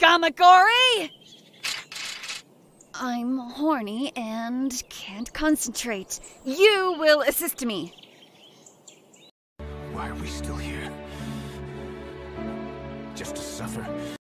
Gamakori! I'm horny and can't concentrate. You will assist me. Why are we still here? Just to suffer?